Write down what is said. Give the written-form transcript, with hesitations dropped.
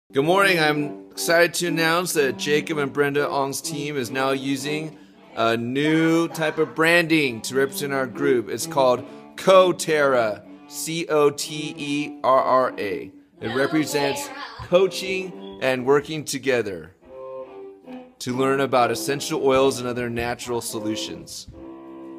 Good morning. I'm excited to announce that Jacob and Brenda Ong's team is now using a new type of branding to represent our group. It's called Coterra, Coterra. It represents coaching and working together to learn about essential oils and other natural solutions.